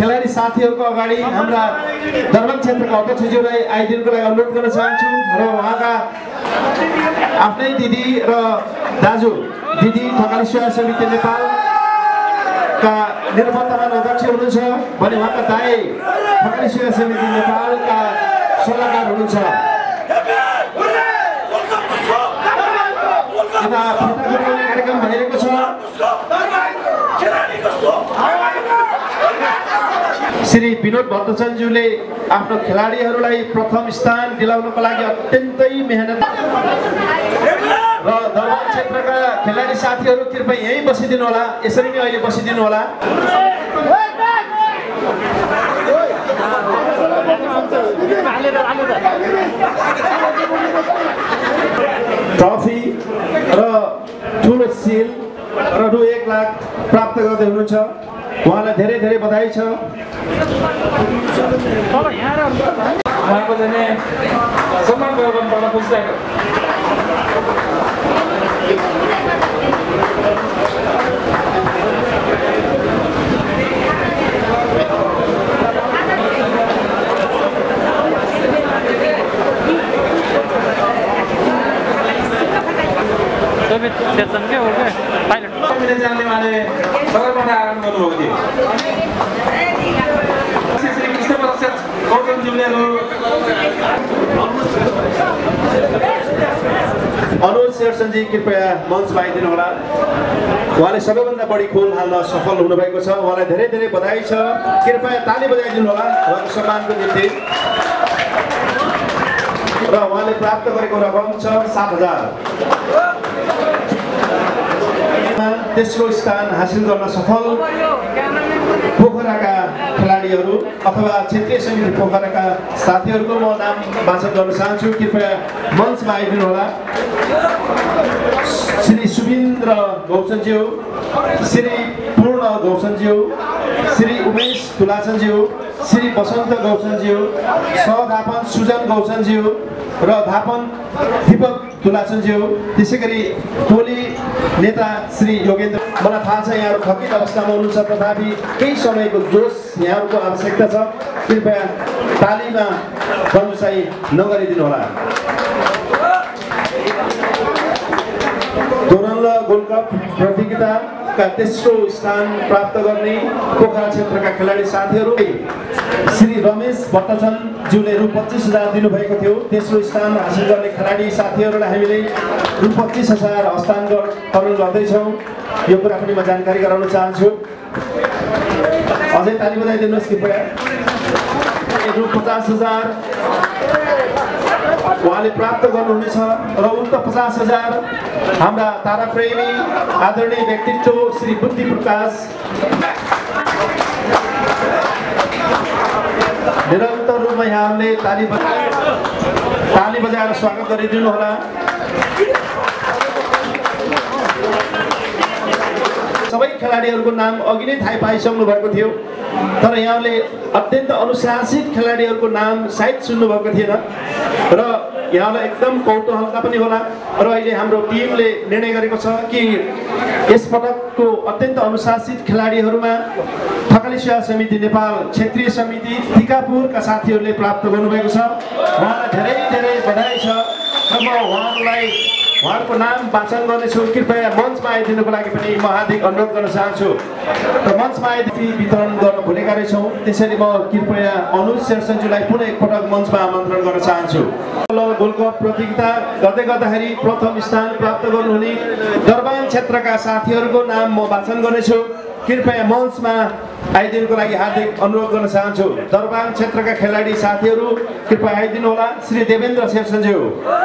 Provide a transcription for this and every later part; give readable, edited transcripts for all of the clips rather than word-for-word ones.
खेलाडी साथीहरूको अगाडि हाम्रा दरबार क्षेत्रका अध्यक्षज्यूलाई आइदिनुको लागि अनुरोध गर्न चाहन्छु र उहाँका आफ्नै दिदी र दाजु दिदी थकाली सेवा समिति नेपालका निर्वर्तमान अध्यक्ष हुनुहुन्छ भने उहाँका दाइ थकाली सेवा समिति नेपालका सल्लाहकार हुनुहुन्छ। यता कार्यक्रम भइरहेको छ। श्री विनोद भट्टचन्दज्यूले आफ्नो खेलाडीहरूलाई प्रथम स्थान दिलाउनको लागि अत्यन्तै मेहनत र दरबार क्षेत्रका खेलाडी साथीहरू कृपया यहीँ बसिदिनु होला, यसरी नै अहिले बसिदिनु होला। ट्रफी र ठुलो सिल र रु 1 लाख प्राप्त गर्दै हुनुहुन्छ। उहाँलाई धेरै धेरै बधाई छ। उहाँको चाहिँ सम्मान गर्न बडा खुसी लाग्यो। के हो क्या पाइलट जाने वाले सगरमाथा आगमन गर्नुभएको थियो। श्री कृष्ण प्रसाद गौतमज्यूले अनुज शेरसनजी कृपया मञ्चमा आइदिनु होला। उहाँले सबैभन्दा बढी गोल हाल्न सफल हुनुभएको छ। उहाँलाई धेरै धेरै बधाई छ। कृपया ताली बजाइदिनु होला उहाँको सम्मानको निम्ति। र उहाँले प्राप्त गरेको रकम छ 7,000। तेस्रो स्थान हासिल गर्न सफल पोखराका खेलाडीहरू अथवा क्षेत्रीय समिति पोखराका साथीहरूको म नाम वाचन गर्न चाहन्छु। कृपया मञ्चमा आइदिनु होला। श्री सुबिन्द्र गौचनज्यू, श्री पूर्ण गौचनज्यू, श्री उमेश तुलाचनज्यू, श्री बसन्त गौचनज्यू, सहधापन सुजन गौचनज्यू र धापन दीपक तुलाचनज्यू, त्यसै गरी टोली नेता श्री योगेन्द्र। मलाई थाहा छ यहाँहरू थकित अवस्थामा हुनुहुन्छ, तथापि केही समयको जोस यहाँहरूको आवश्यकता छ। कृपया तालीमा बन्जुसाई नगरिदिनु होला। दोरन्ल गोल्ड कप प्रतियोगिताका तेस्रो स्थान प्राप्त गर्ने पोखरा क्षेत्रका खेलाडी साथीहरू श्री रमेश भट्टचन्दज्यूले रु 25,000 दिनुभएको थियो। तेस्रो स्थान हासिल गर्ने खेलाडी साथीहरूलाई हामीले रु 25,000 हस्तान्तरण गर्दैछौँ। यो कुरा पनि म जानकारी गराउन चाहन्छु। अझै ताली बजाइदिनुहोस् कृपया। रु 50,000 उहाँले प्राप्त गर्नुहुनेछ र उक्त 50,000 हाम्रा ताराप्रेमी आदरणीय व्यक्तित्व श्री बुद्धि प्रकाश निरन्तर रूपमा यहाँहरूले ताली बजाएर स्वागत गरिदिनु होला। सबै खेलाडीहरूको नाम अघि नै थाहा पाइसक्नु भएको थियो, तर यहाँले अत्यन्त अनुशासित खेलाडीहरूको नाम सायद सुन्नुभएको थिएन र यहाँलाई एकदम कौतूहलता पनि होला। र अहिले हाम्रो टिमले निर्णय गरेको छ कि यस पटकको अत्यन्त अनुशासित खेलाडीहरूमा थकाली सेवा समिति नेपाल क्षेत्रीय समिति टिकापुरका साथीहरूले प्राप्त गर्नुभएको छ। उहाँलाई धेरै धेरै बधाई छ र म उहाँहरूको नाम वाचन गर्नेछु। कृपया मञ्चमा आइदिनुको लागि पनि म हार्दिक अनुरोध गर्न चाहन्छु। र मञ्चमा आइदेखि वितरण गर्न भुलेका रहेछौँ, त्यसैले म कृपया अनुज शेरसनज्यूलाई पुनः एकपटक मञ्चमा आमन्त्रण गर्न चाहन्छु। गोल्ड कप प्रतियोगिता गर्दै गर्दाखेरि प्रथम स्थान प्राप्त गर्नुहुने दरबार क्षेत्रका साथीहरूको नाम म वाचन गर्नेछु। कृपया मञ्चमा आइदिनुको लागि हार्दिक अनुरोध गर्न चाहन्छु। दरबार क्षेत्रका खेलाडी साथीहरू कृपया आइदिनु होला। श्री देवेन्द्र शेरसनज्यू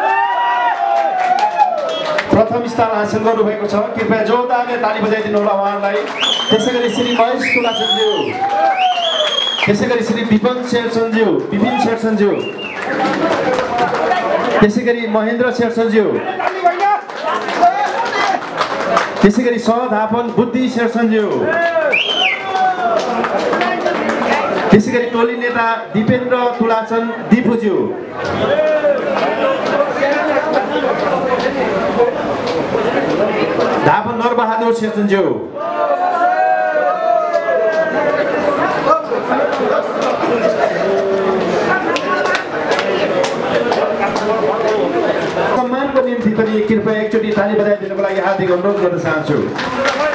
प्रथम स्थान हासिल गर्नुभएको छ। कृपया जोरदारले ताली बजाइदिनु होला उहाँलाई। त्यसै गरी श्री महेश तुलाचनज्यू, त्यसै गरी श्री विपिन शेरसनज्यू, त्यसै गरी महेन्द्र शेरसनज्यू, त्यसै गरी सहधापन बुद्धि शेरसनज्यू, त्यसै गरी टोली नेता दिपेन्द्र तुलाचन दिपुज्यू, धापन नरबहादुर शेरसनज्यू, पनि कृपया एकचोटि ताली बजाइदिनुको लागि हार्दिक अनुरोध गर्न चाहन्छु।